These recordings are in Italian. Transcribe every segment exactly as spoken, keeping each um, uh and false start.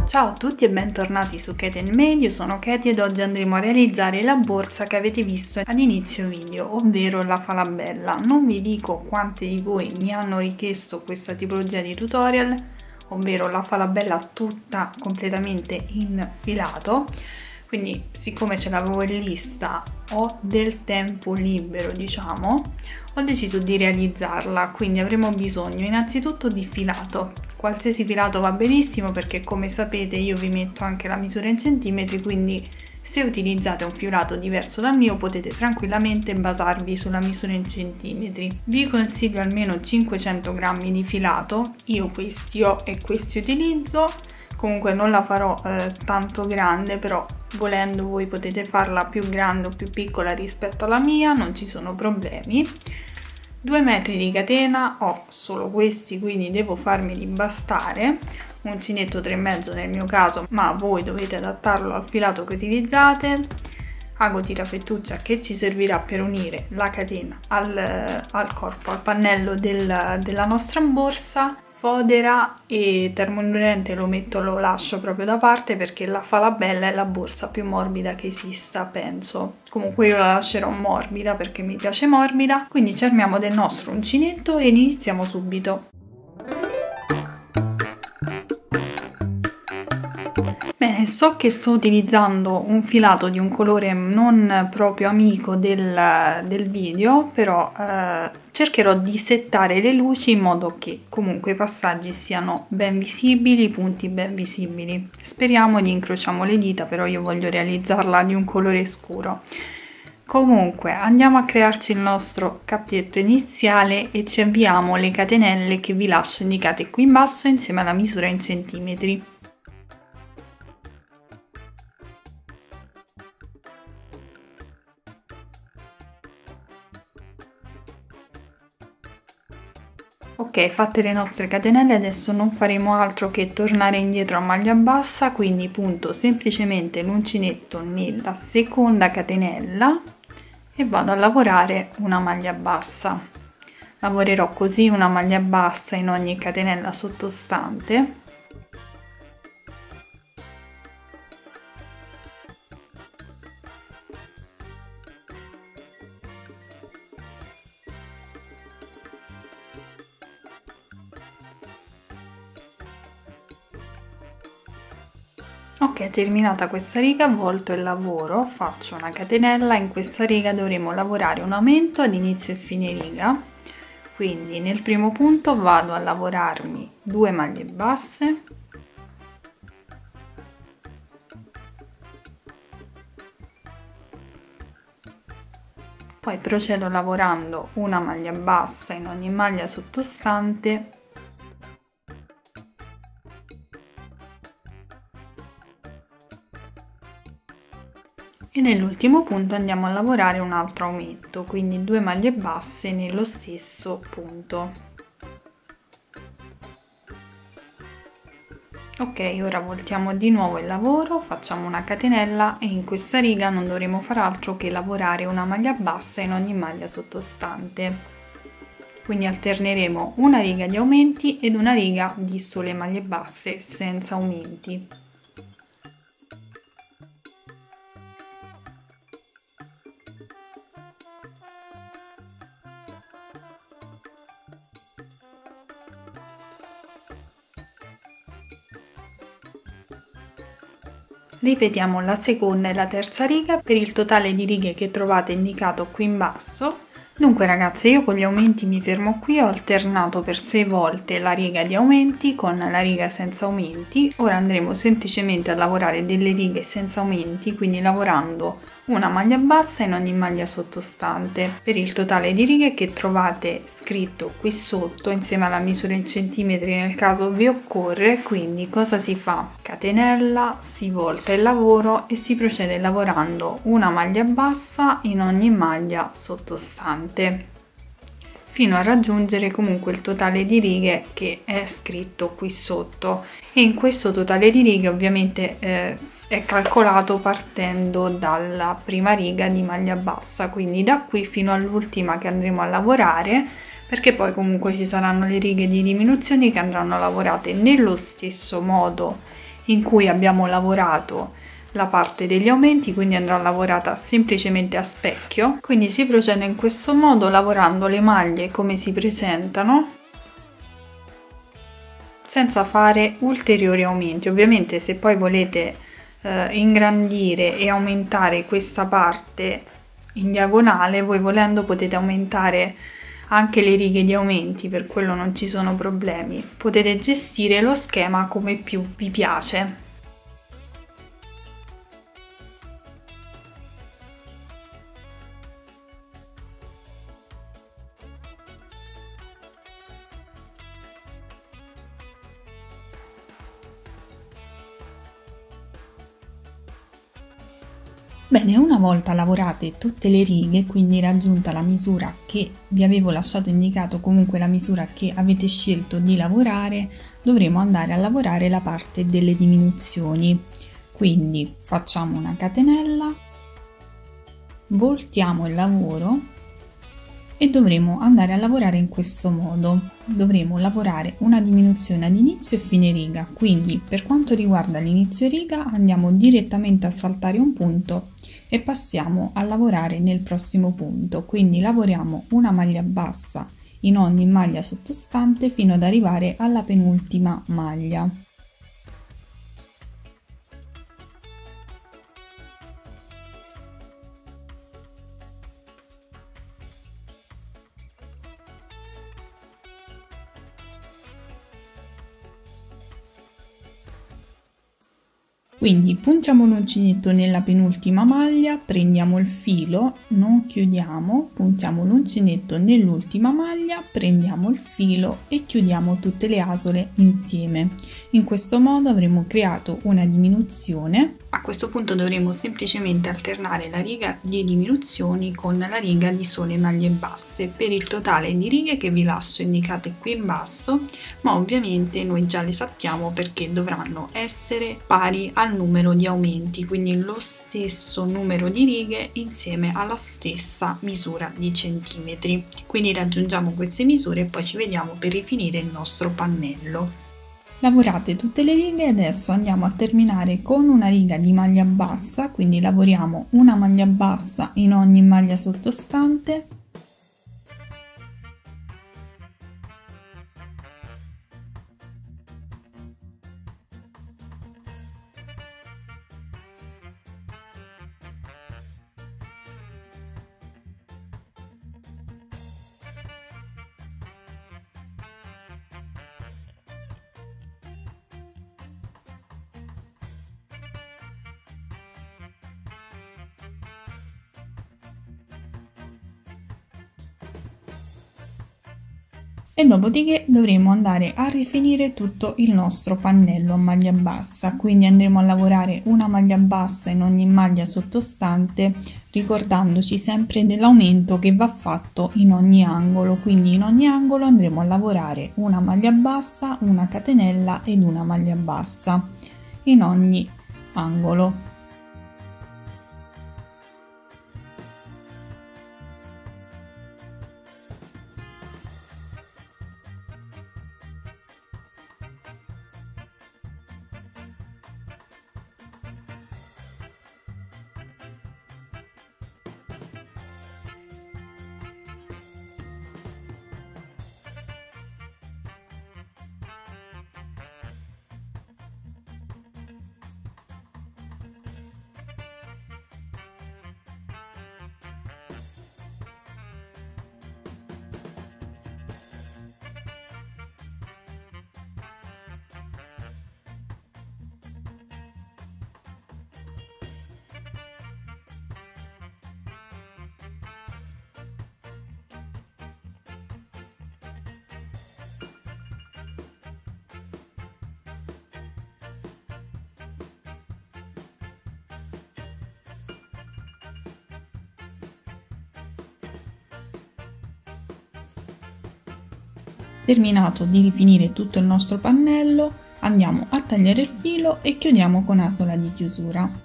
Ciao a tutti e bentornati su Kate and Made, io sono Katie ed oggi andremo a realizzare la borsa che avete visto ad inizio video, ovvero la falabella. Non vi dico quanti di voi mi hanno richiesto questa tipologia di tutorial, ovvero la falabella tutta completamente in filato, quindi siccome ce l'avevo in lista, ho del tempo libero diciamo, ho deciso di realizzarla, quindi avremo bisogno innanzitutto di filato. Qualsiasi filato va benissimo perché come sapete io vi metto anche la misura in centimetri, quindi se utilizzate un filato diverso dal mio potete tranquillamente basarvi sulla misura in centimetri. Vi consiglio almeno cinquecento grammi di filato, io questi ho e questi utilizzo. Comunque non la farò eh, tanto grande, però volendo voi potete farla più grande o più piccola rispetto alla mia, non ci sono problemi. due metri di catena, ho solo questi quindi devo farmeli bastare, uncinetto tre e mezzo nel mio caso, ma voi dovete adattarlo al filato che utilizzate. Ago tirafettuccia che ci servirà per unire la catena al, al corpo, al pannello del, della nostra borsa. Fodera e termoindurente lo metto, lo lascio proprio da parte perché la falabella è la borsa più morbida che esista, penso. Comunque io la lascerò morbida perché mi piace morbida, quindi ci armiamo del nostro uncinetto e iniziamo subito. Bene, so che sto utilizzando un filato di un colore non proprio amico del, del video, però eh, cercherò di settare le luci in modo che comunque i passaggi siano ben visibili, i punti ben visibili. Speriamo di incrociamo le dita, però io voglio realizzarla di un colore scuro. Comunque andiamo a crearci il nostro cappietto iniziale e ci avviamo le catenelle che vi lascio indicate qui in basso insieme alla misura in centimetri. Ok, fatte le nostre catenelle adesso non faremo altro che tornare indietro a maglia bassa, quindi punto semplicemente l'uncinetto nella seconda catenella e vado a lavorare una maglia bassa. Lavorerò così una maglia bassa in ogni catenella sottostante. Ok, terminata questa riga, volto il lavoro, faccio una catenella, in questa riga dovremo lavorare un aumento ad inizio e fine riga, quindi nel primo punto vado a lavorarmi due maglie basse, poi procedo lavorando una maglia bassa in ogni maglia sottostante e nell'ultimo punto andiamo a lavorare un altro aumento, quindi due maglie basse nello stesso punto. Ok, ora voltiamo di nuovo il lavoro, facciamo una catenella e in questa riga non dovremo fare altro che lavorare una maglia bassa in ogni maglia sottostante. Quindi alterneremo una riga di aumenti ed una riga di sole maglie basse senza aumenti. Ripetiamo la seconda e la terza riga per il totale di righe che trovate indicato qui in basso. Dunque ragazze, io con gli aumenti mi fermo qui, ho alternato per sei volte la riga di aumenti con la riga senza aumenti. Ora andremo semplicemente a lavorare delle righe senza aumenti, quindi lavorando una maglia bassa in ogni maglia sottostante per il totale di righe che trovate scritto qui sotto insieme alla misura in centimetri nel caso vi occorre. Quindi cosa si fa? Catenella, si volta il lavoro e si procede lavorando una maglia bassa in ogni maglia sottostante fino a raggiungere comunque il totale di righe che è scritto qui sotto, e in questo totale di righe ovviamente eh, è calcolato partendo dalla prima riga di maglia bassa, quindi da qui fino all'ultima che andremo a lavorare, perché poi comunque ci saranno le righe di diminuzioni che andranno lavorate nello stesso modo in cui abbiamo lavorato la parte degli aumenti, quindi andrà lavorata semplicemente a specchio. Quindi si procede in questo modo, lavorando le maglie come si presentano, senza fare ulteriori aumenti. Ovviamente se poi volete eh, ingrandire e aumentare questa parte in diagonale, voi volendo potete aumentare anche le righe di aumenti, per quello non ci sono problemi. Potete gestire lo schema come più vi piace. Bene, una volta lavorate tutte le righe, quindi raggiunta la misura che vi avevo lasciato indicato, comunque la misura che avete scelto di lavorare, dovremo andare a lavorare la parte delle diminuzioni. Quindi facciamo una catenella, voltiamo il lavoro e dovremo andare a lavorare in questo modo. Dovremo lavorare una diminuzione ad inizio e fine riga, quindi per quanto riguarda l'inizio riga andiamo direttamente a saltare un punto e passiamo a lavorare nel prossimo punto, quindi lavoriamo una maglia bassa in ogni maglia sottostante fino ad arrivare alla penultima maglia. Quindi puntiamo l'uncinetto nella penultima maglia, prendiamo il filo, non chiudiamo, puntiamo l'uncinetto nell'ultima maglia, prendiamo il filo e chiudiamo tutte le asole insieme. In questo modo avremo creato una diminuzione. A questo punto dovremo semplicemente alternare la riga di diminuzioni con la riga di sole maglie basse per il totale di righe che vi lascio indicate qui in basso, ma ovviamente noi già le sappiamo perché dovranno essere pari al numero di aumenti, quindi lo stesso numero di righe insieme alla stessa misura di centimetri. Quindi raggiungiamo queste misure e poi ci vediamo per rifinire il nostro pannello. Lavorate tutte le righe e adesso andiamo a terminare con una riga di maglia bassa, quindi lavoriamo una maglia bassa in ogni maglia sottostante. E dopodiché dovremo andare a rifinire tutto il nostro pannello a maglia bassa, quindi andremo a lavorare una maglia bassa in ogni maglia sottostante, ricordandoci sempre dell'aumento che va fatto in ogni angolo. Quindi in ogni angolo andremo a lavorare una maglia bassa, una catenella ed una maglia bassa in ogni angolo. Terminato di rifinire tutto il nostro pannello, andiamo a tagliare il filo e chiudiamo con asola di chiusura.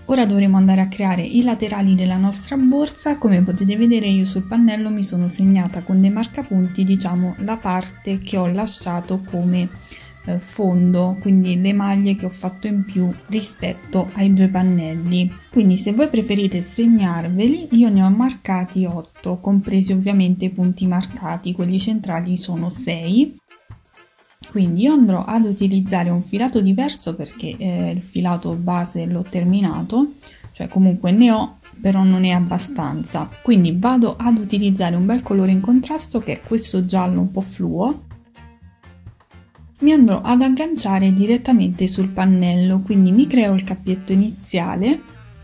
Ora dovremo andare a creare i laterali della nostra borsa. Come potete vedere, io sul pannello mi sono segnata con dei marcapunti, diciamo, la parte che ho lasciato come eh, fondo, quindi le maglie che ho fatto in più rispetto ai due pannelli. Quindi se voi preferite segnarveli, io ne ho marcati otto, compresi ovviamente i punti marcati, quelli centrali sono sei. Quindi io andrò ad utilizzare un filato diverso perché eh, il filato base l'ho terminato, cioè comunque ne ho, però non è abbastanza. Quindi vado ad utilizzare un bel colore in contrasto che è questo giallo un po' fluo. Mi andrò ad agganciare direttamente sul pannello, quindi mi creo il cappietto iniziale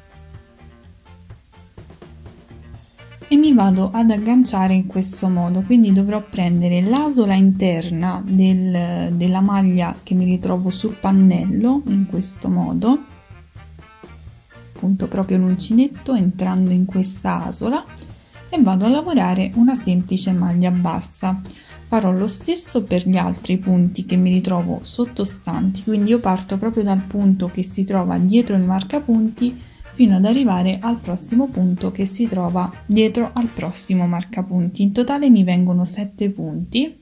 e mi vado ad agganciare in questo modo. Quindi dovrò prendere l'asola interna del, della maglia che mi ritrovo sul pannello in questo modo, appunto proprio l'uncinetto entrando in questa asola, e vado a lavorare una semplice maglia bassa. Farò lo stesso per gli altri punti che mi ritrovo sottostanti, quindi io parto proprio dal punto che si trova dietro il marcapunti fino ad arrivare al prossimo punto che si trova dietro al prossimo marcapunti. In totale mi vengono sette punti.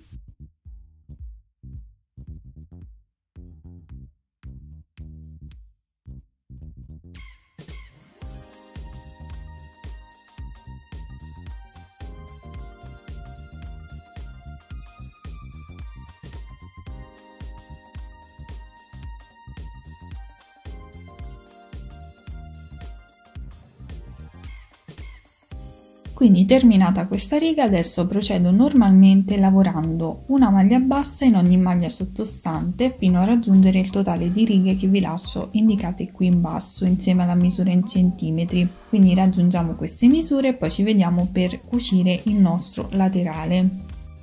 Quindi terminata questa riga, adesso procedo normalmente lavorando una maglia bassa in ogni maglia sottostante fino a raggiungere il totale di righe che vi lascio indicate qui in basso insieme alla misura in centimetri. Quindi raggiungiamo queste misure e poi ci vediamo per cucire il nostro laterale.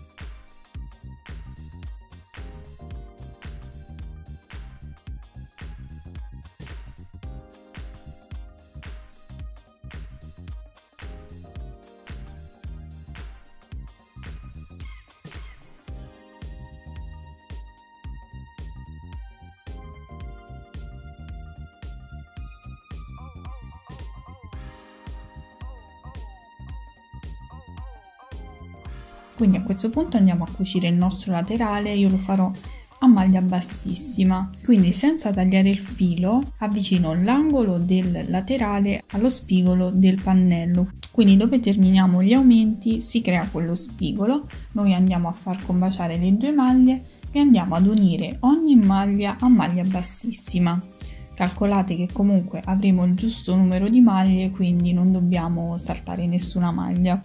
Quindi a questo punto andiamo a cucire il nostro laterale. Io lo farò a maglia bassissima, quindi senza tagliare il filo avvicino l'angolo del laterale allo spigolo del pannello, quindi dove terminiamo gli aumenti si crea quello spigolo. Noi andiamo a far combaciare le due maglie e andiamo ad unire ogni maglia a maglia bassissima. Calcolate che comunque avremo il giusto numero di maglie, quindi non dobbiamo saltare nessuna maglia.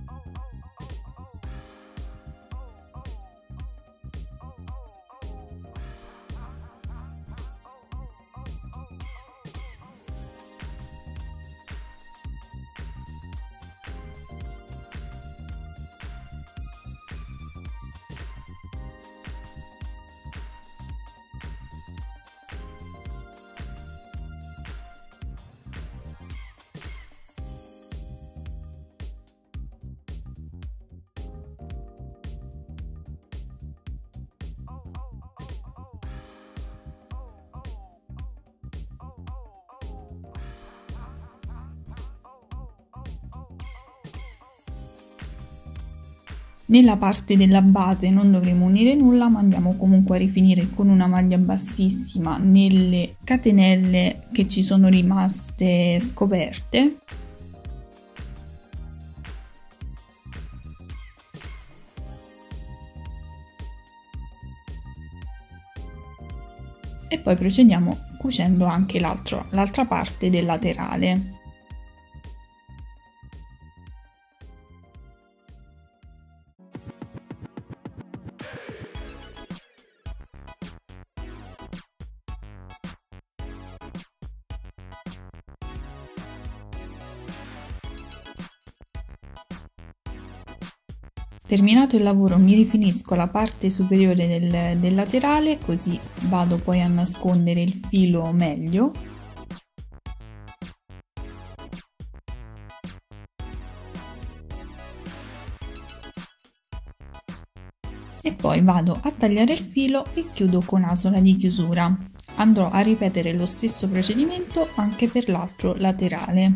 Nella parte della base non dovremo unire nulla, ma andiamo comunque a rifinire con una maglia bassissima nelle catenelle che ci sono rimaste scoperte. E poi procediamo cucendo anche l'altra parte del laterale. Terminato il lavoro mi rifinisco la parte superiore del, del laterale, così vado poi a nascondere il filo meglio. E poi vado a tagliare il filo e chiudo con asola di chiusura. andrò a ripetere lo stesso procedimento anche per l'altro laterale.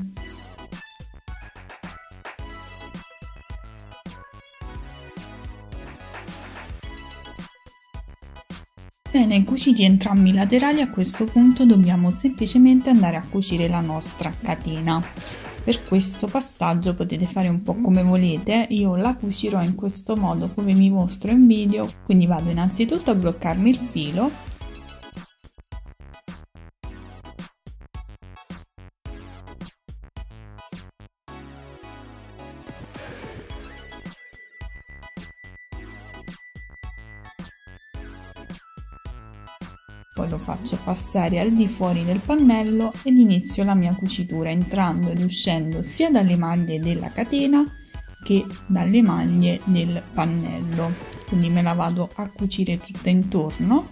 Bene, cuciti entrambi i laterali, a questo punto dobbiamo semplicemente andare a cucire la nostra catena. Per questo passaggio potete fare un po' come volete, io la cucirò in questo modo come vi mostro in video, quindi vado innanzitutto a bloccarmi il filo. Poi lo faccio passare al di fuori del pannello ed inizio la mia cucitura entrando ed uscendo sia dalle maglie della catena che dalle maglie del pannello, quindi me la vado a cucire tutta intorno.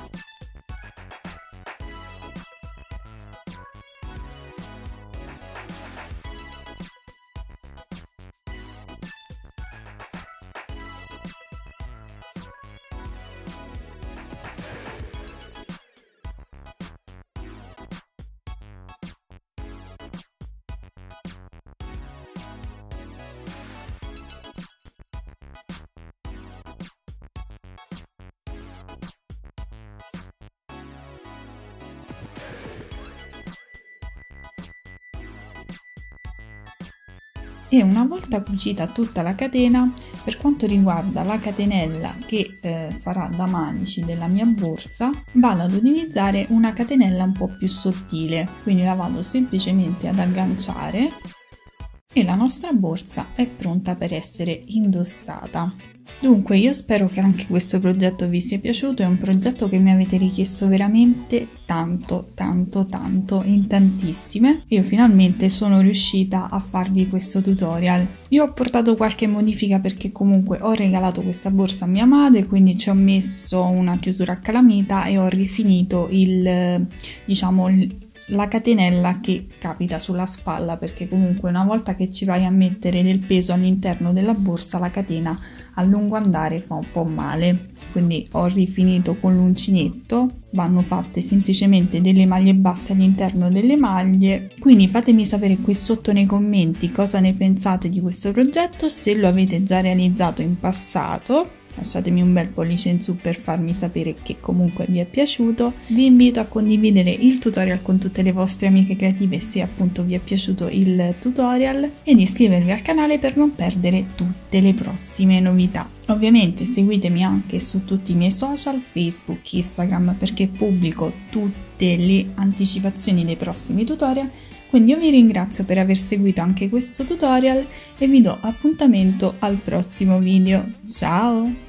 E una volta cucita tutta la catena, per quanto riguarda la catenella che eh, farà da manici della mia borsa, vado ad utilizzare una catenella un po' più sottile, quindi la vado semplicemente ad agganciare e la nostra borsa è pronta per essere indossata. Dunque, io spero che anche questo progetto vi sia piaciuto, è un progetto che mi avete richiesto veramente tanto, tanto, tanto, in tantissime. Io finalmente sono riuscita a farvi questo tutorial. Io ho portato qualche modifica perché comunque ho regalato questa borsa a mia madre, quindi ci ho messo una chiusura a calamita e ho rifinito il, diciamo, il la catenella che capita sulla spalla, perché comunque una volta che ci vai a mettere del peso all'interno della borsa la catena a lungo andare fa un po' male, quindi ho rifinito con l'uncinetto. Vanno fatte semplicemente delle maglie basse all'interno delle maglie, quindi fatemi sapere qui sotto nei commenti cosa ne pensate di questo progetto, se lo avete già realizzato in passato. Lasciatemi un bel pollice in su per farmi sapere che comunque vi è piaciuto. Vi invito a condividere il tutorial con tutte le vostre amiche creative se appunto vi è piaciuto il tutorial e di iscrivervi al canale per non perdere tutte le prossime novità. Ovviamente seguitemi anche su tutti i miei social, Facebook, Instagram, perché pubblico tutte le anticipazioni dei prossimi tutorial. Quindi io vi ringrazio per aver seguito anche questo tutorial e vi do appuntamento al prossimo video. Ciao!